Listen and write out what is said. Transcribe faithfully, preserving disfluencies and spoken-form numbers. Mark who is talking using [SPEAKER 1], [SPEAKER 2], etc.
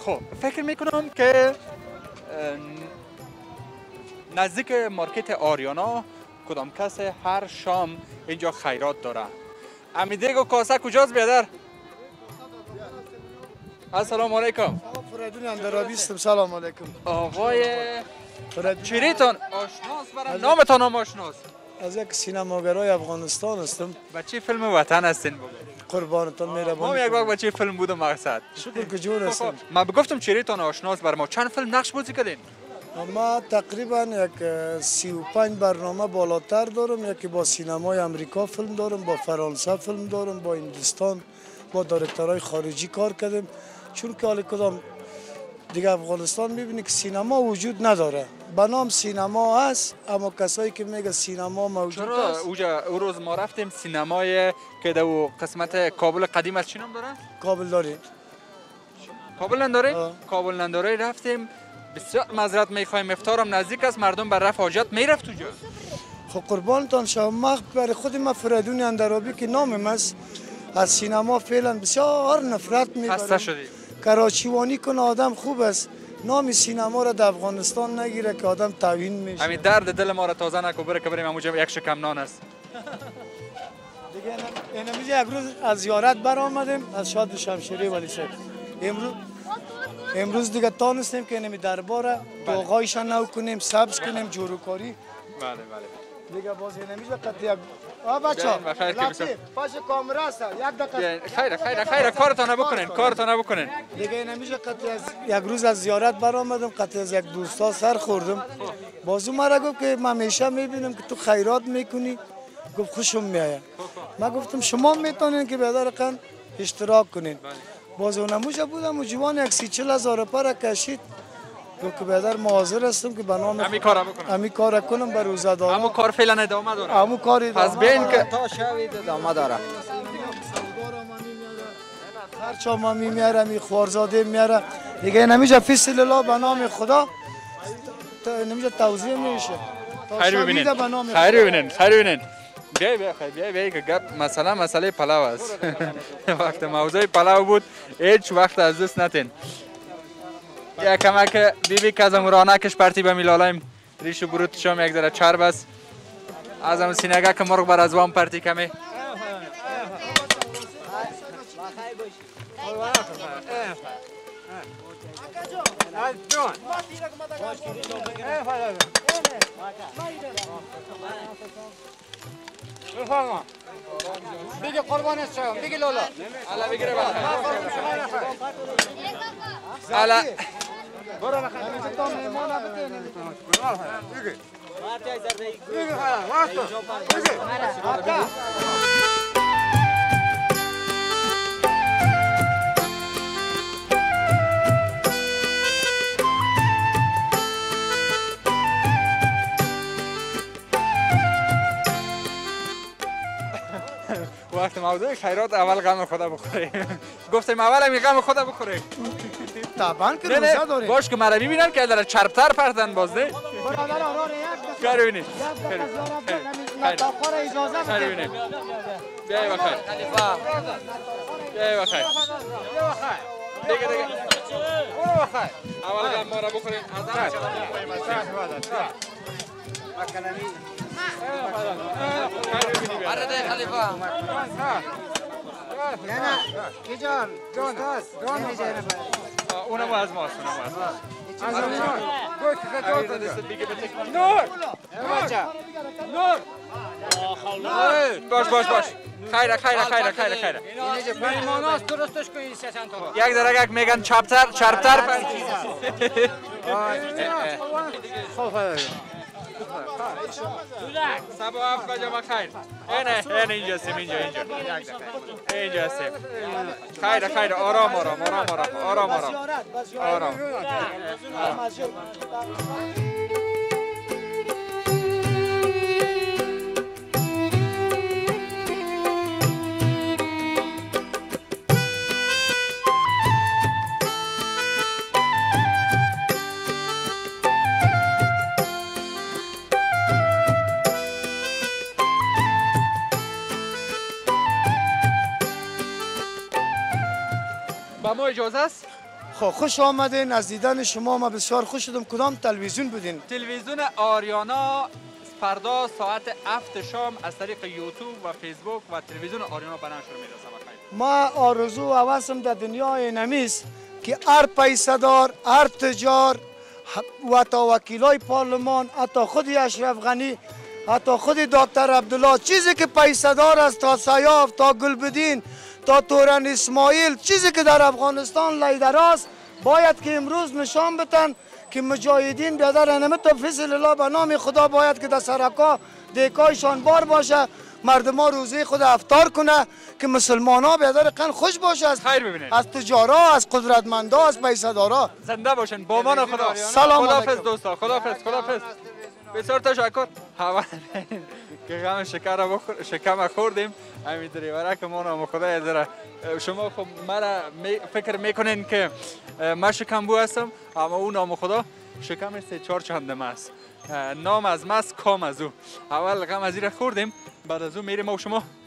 [SPEAKER 1] خب فکر میکنم که نزدیک مارکت آریانا کدام کس هر شام اینجا خیرات داره. امیدیگو کاسه کجاست بیادر؟ السلام علیکم.
[SPEAKER 2] فریدون اندرابی هستم. سلام علیکم.
[SPEAKER 1] آقای چریتون آشناس برام نامتان هم آشناس؟
[SPEAKER 2] از یک سینماگرای افغانستان هستم.
[SPEAKER 1] با چه فیلم وطن هستین بگو؟
[SPEAKER 2] قربانتون مهربانی.
[SPEAKER 1] ما یک وقت با چه فیلم بود مقصد؟
[SPEAKER 2] شکر که جور هستم.
[SPEAKER 1] ما بگفتم چریتون آشناس بر ما چند فیلم نقش بازی کردین؟
[SPEAKER 2] ما تقریبا یک سی و پنج برنامه بالاتر دارم. یکی با سینمای امریکا فیلم دارم، با فرانسه فیلم دارم، با هندوستان با دایرکتورهای خارجی کار کردم. چون که حال کدام دیگه افغانستان میبینی که سینما وجود نداره. به نام سینما هست اما کسایی که میگه سینما موجود
[SPEAKER 1] چرا
[SPEAKER 2] است.
[SPEAKER 1] اوجا او روز ما رفتیم سینمای که دو قسمت کابل قدیم از چی نام داره؟
[SPEAKER 2] کابل دارید؟
[SPEAKER 1] کابل نداره؟ کابل نداره رفتیم. بسیار معذرت میخوایم افطارم نزدیک است مردم بر رفع حاجت میرفت اونجا.
[SPEAKER 2] خب قربانتان شما ما برای خود ما فریدون اندرابی که نامم است از سینما فعلا بسیار نفرت میبرم.
[SPEAKER 1] خسته شدی.
[SPEAKER 2] کراچیوانی کنه آدم خوب است. نام سینما را در افغانستان نگیره که آدم توهین میشه.
[SPEAKER 1] همین درد دل ما را تازه نکو بره که بریم اونجا یک شکم نان است.
[SPEAKER 2] دیگه اینمیز یک روز از زیارت برآمدیم از شاد شمشیری ولی صاحب. امروز امروز دیگه تانستیم که اینمی درباره باغایشان نو کنیم، سبز کنیم، جوروکاری.
[SPEAKER 1] بله بله.
[SPEAKER 2] دیگه باز اینمیز وقت یک آ بچا لطیف باش کامرا است یک دقیقه
[SPEAKER 1] خیر خیر خیر کارتون بکنین کارتون بکنین.
[SPEAKER 2] دیگه اینمیز وقت از یک روز از زیارت برآمدم قطع از یک دوستا سر خوردم. بازو مرا گفت که من همیشه میبینم که تو خیرات میکنی. گفت خوشم میاد. من گفتم شما میتونین که بیادر قن اشتراک کنین. باز اونموجا بودم و جوان یک سی چل هزار پا کشید. گفت که بیادر ما حاضر هستم که به نام
[SPEAKER 1] همی کارا بکنم.
[SPEAKER 2] همی کارا کنم بر روزادارا.
[SPEAKER 1] همو کار فعلا ادامه داره.
[SPEAKER 2] همو کار ادامه.
[SPEAKER 1] پس بین که
[SPEAKER 3] تا شوید ادامه داره.
[SPEAKER 2] هرچا ما میمیاره می خوارزاده میاره دیگه نمیشه فیصل الله به نام خدا نمیشه توضیح میشه.
[SPEAKER 1] خیر ببینین. خیر ببینین. خیر ببینین. بیای بیای خیر بیای بیای که گپ مثلا مسئله پلاو است. وقت موضوع پلاو بود هیچ وقت از دست نتین. یا کمک بی بی که از امورانکش پرتی به میلالایم ریش و بروت شام یک ذره چرب است. از هم سینگه که مرغ بر از وام پرتی کمی.
[SPEAKER 3] دیگه قربانت شم دیگه لولا
[SPEAKER 1] الا بگیره بخیر الا
[SPEAKER 3] برو بخیر تو میمون بده دیگه دیگه واسه
[SPEAKER 1] وقت موضوع خیرات اول غم خدا بخوری. گفتیم اول هم غم خدا بخوری.
[SPEAKER 2] طبعا که روزه داریم.
[SPEAKER 1] باش که مرا ببینن که در چربتر پرتن باز نه.
[SPEAKER 3] برادر آرار یک
[SPEAKER 1] کار ببینید.
[SPEAKER 3] خیر تا خور اجازه
[SPEAKER 1] بده. خیر ببینید. بیای بخیر. خلیفه. بیای بخیر.
[SPEAKER 3] بیا بخیر.
[SPEAKER 1] دیگه دیگه.
[SPEAKER 3] برو بخیر.
[SPEAKER 1] اول غم ما را بخوریم. از چرا بخوریم از
[SPEAKER 3] مکنمی
[SPEAKER 1] آره خلیفه
[SPEAKER 3] نه نه کی جان جان جان
[SPEAKER 1] اونم از ماست اونم از ماست
[SPEAKER 3] از اون گوش که
[SPEAKER 1] نور
[SPEAKER 3] بچا نور
[SPEAKER 1] باش باش باش خیره خیره خیره خیره خیره
[SPEAKER 3] اینجا پیماناس درستش کنید سیستم تو
[SPEAKER 1] یک درگه میگن چپتر چربتر سبا هفت بجا بخیر اینه اینه اینجا هستیم اینجا اینجا اینجا هستیم خیره خیره آرام آرام آرام آرام آرام آرام آرام با ما اجازه است؟
[SPEAKER 2] خب خوش آمدین. از دیدن شما ما بسیار خوش شدم. کدام تلویزیون بودین؟
[SPEAKER 1] تلویزیون آریانا فردا ساعت هفت شام از طریق یوتیوب و فیسبوک و تلویزیون آریانا به نشر میرسه. بخیر.
[SPEAKER 2] ما آرزو و هوسم در دنیای نمیست که هر پیسه‌دار، هر تجار و تا وکیلای پارلمان، حتی خود اشرف غنی، حتی خود دکتر عبدالله، چیزی که پیسه‌دار است تا سیاف، تا گلبدین، تا تورن اسماعیل، چیزی که در افغانستان لیدر است، باید که امروز نشان بتن که مجاهدین بیادر انمه تا فضل الله به نام خدا باید که در سرکا دیکایشان بار باشه، مردم ها روزی خود افطار کنه که مسلمان ها بیادر قن خوش باشه از
[SPEAKER 1] خیر ببینید،
[SPEAKER 2] از تجارا، از قدرتمندا، از پیسه‌دارا.
[SPEAKER 1] زنده باشن. با امان خدا.
[SPEAKER 2] سلام
[SPEAKER 1] خداحافظ
[SPEAKER 2] علیکم.
[SPEAKER 1] دوستا. خداحافظ. خداحافظ. بسیار تشکر. هوا که غم شکر را بخور شکم خوردیم. همین دریوره که ما نام خدا داره. شما خب مرا می فکر میکنین که من شکم بو هستم، اما اون نام خدا شکم سه چهار چندم است. نام از ماست، کام از او. اول غم از این خوردیم، بعد از او میریم و شما